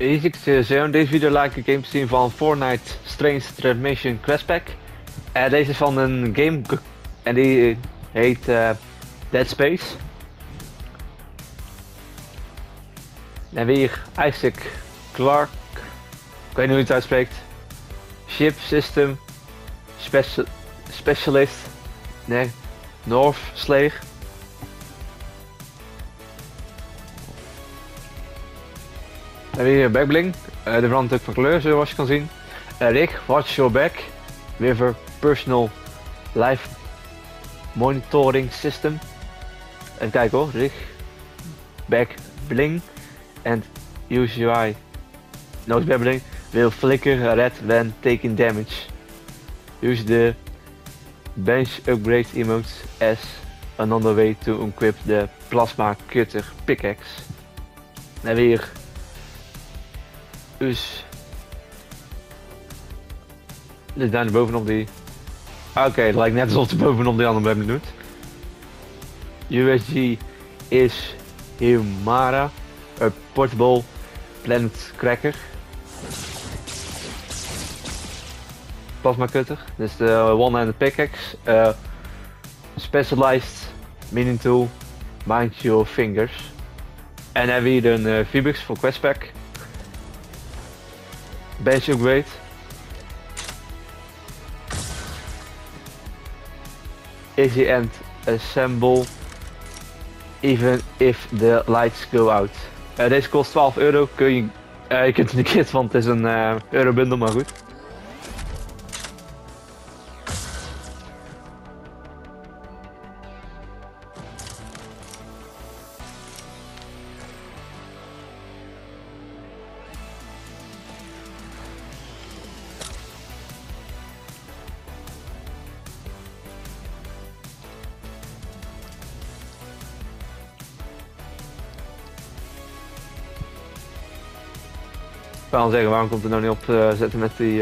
In deze video laat ik een game zien van Fortnite Strange Transmission Quest Pack. Deze is van een game en die heet Dead Space. Dan hebben we hier Isaac Clarke, ik weet niet hoe je het uitspreekt. Ship System Specialist, nee, North Slayer. Dan hebben we hier Backbling, de verandert ook van kleur zoals je kan zien. Rick, watch your back, with a personal life monitoring system. Even kijken hoor, Rick, Backbling and use your eye. Nose Backbling will flicker red when taking damage. Use the bench upgrade emotes as another way to equip the plasma cutter pickaxe. Dan hebben we hier dus dit daar bovenop die. Oké, het lijkt net alsof het bovenop die andere hebben doet. USG is Humara, a portable planet cracker. Plasma cutter, dus de one-handed pickaxe. Specialized mining tool, mind your fingers. En dan hebben we hier een V-Bucks voor Quest Pack. Bench upgrade. Easy and assemble even if the lights go out. Deze kost 12 euro. Je kunt het niet kiezen, want het is een eurobundel, maar goed. Ik kan zeggen, waarom komt het nou niet op zetten met die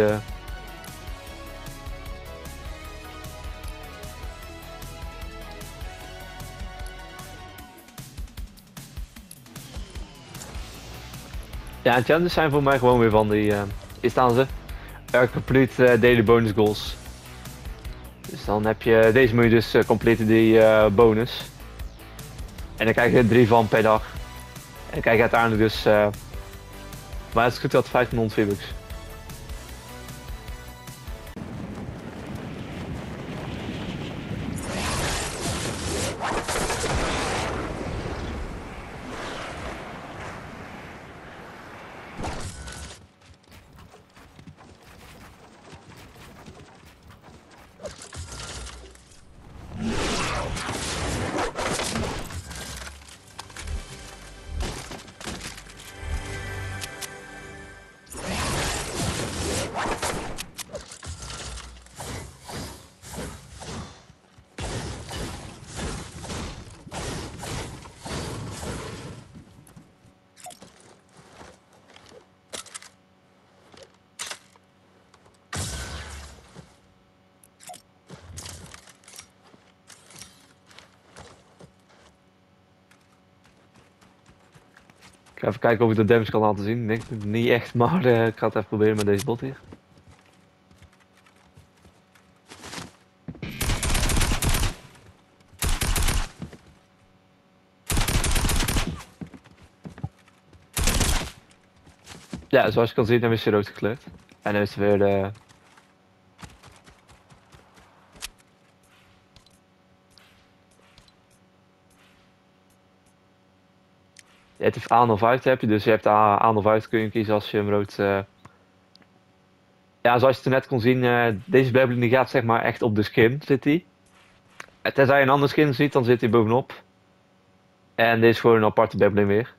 ja, challenges zijn voor mij gewoon weer van die hier staan ze. Complete daily bonus goals. Dus dan heb je, deze moet je dus completen die bonus. En dan krijg je er 3 van per dag. En dan krijg je uiteindelijk dus maar het is goed dat 1500 V-Bucks. Ik ga even kijken of ik de damage kan laten zien. Ik denk niet echt, maar ik ga het even proberen met deze bot hier. Ja, zoals je kan zien, dan is hij rood gekleurd. En dan is er weer de... Je hebt aan of uit heb je, dus je hebt aan of uit kun je kiezen als je hem rood... Ja, zoals je het net kon zien, deze Backbling die gaat zeg maar echt op de skin, zit hij. Tenzij je een andere skin ziet, dan zit hij bovenop. En dit is gewoon een aparte Backbling weer.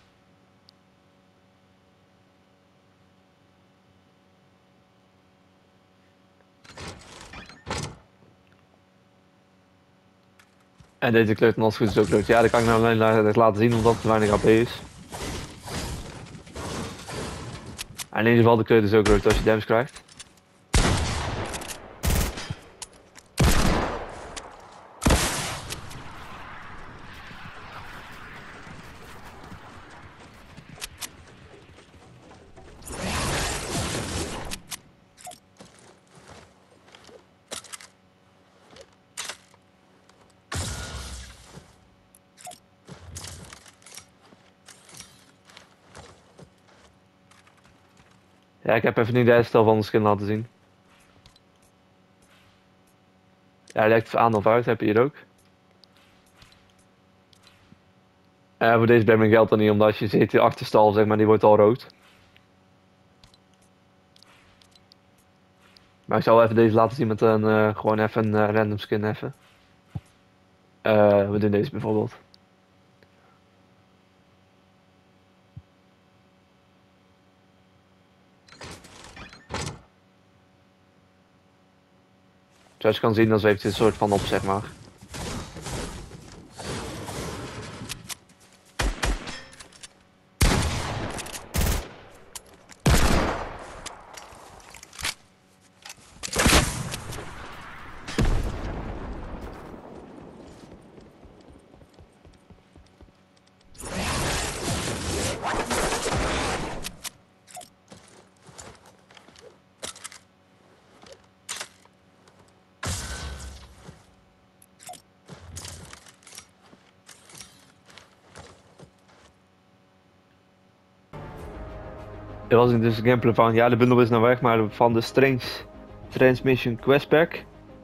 En deze kleur dan als het goed is ook rood. Ja, dat kan ik nou alleen laten zien omdat het te weinig AP is. En in ieder geval de kleur is ook rood als je damage krijgt. Ja, ik heb even niet de herstel van de skin laten zien. Ja, hij lijkt aan of uit, heb je hier ook. Voor deze ben ik geld dan niet, omdat als je ziet die achterstal, zeg maar, die wordt al rood. Maar ik zal even deze laten zien met een, gewoon even een random skin even. We doen deze bijvoorbeeld. Zoals je kan zien, dan zweeft hij een soort van op, zeg maar. Dit was dus een gameplay van, ja, de bundel is nou weg, maar van de Strange Transmission Quest Pack.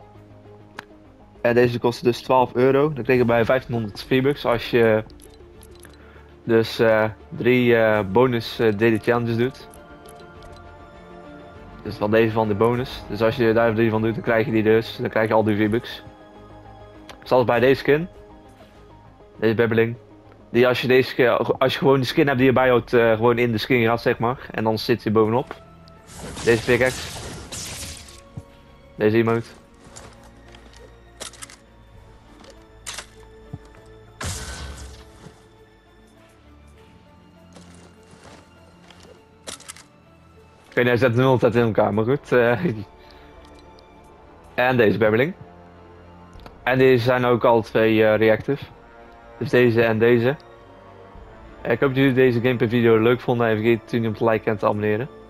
En deze kostte dus €12. Dan kreeg je bij 1500 V-Bucks als je dus 3 bonus daily challenges doet. Dus van deze van de bonus. Dus als je daar 3 van doet, dan krijg je die dus. Dan krijg je al die V-Bucks. Zoals bij deze skin. Deze Bebbeling. Die als je gewoon de skin hebt die je bijhoudt, gewoon in de skin gaat, zeg maar. En dan zit hij bovenop. Deze pickaxe. Deze emote. Ik weet niet, hij zet hem altijd in elkaar, maar goed. En deze Bebbeling. En deze zijn ook alle twee reactive. Dus deze en deze. Ik hoop dat jullie deze gameplay video leuk vonden en vergeet niet om te liken en te abonneren.